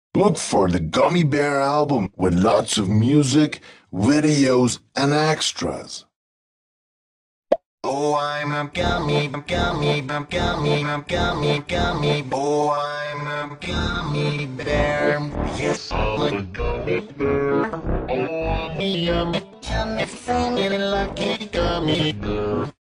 Look for the Gummy Bear album with lots of music, videos, and extras. Oh, I'm a gummy. Oh, I'm a gummy bear. Yes, I'm a gummy bear. Oh, I'm a yummy, funny, lucky gummy bear.